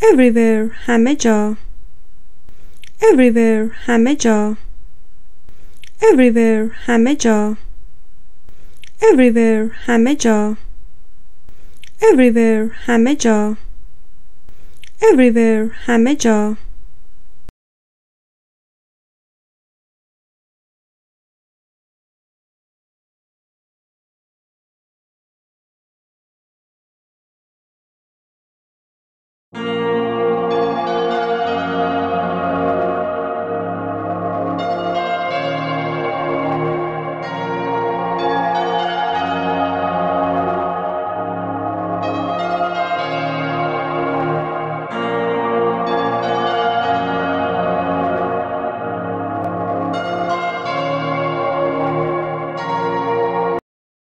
everywhere همه جا everywhere همه جا everywhere همه جا everywhere همه جا everywhere همه جا everywhere همه جا